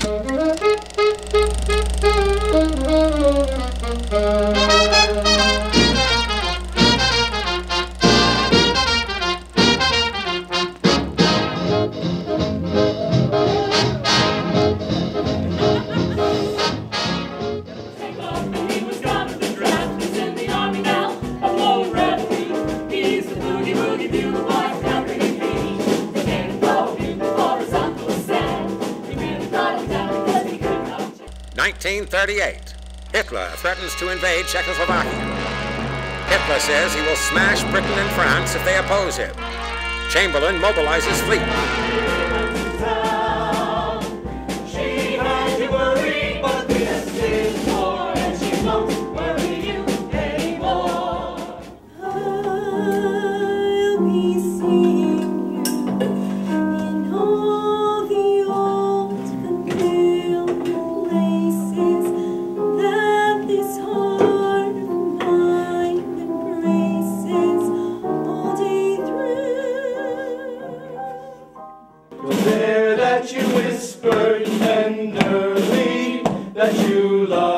Hitler threatens to invade Czechoslovakia. Hitler says he will smash Britain and France if they oppose him. Chamberlain mobilizes fleet. She had you worried, but this is war, and she won't worry you anymore. I'll be seeing you in all the old familiar places that this heart of mine embraces all day through. Was there that you whispered tenderly that you love?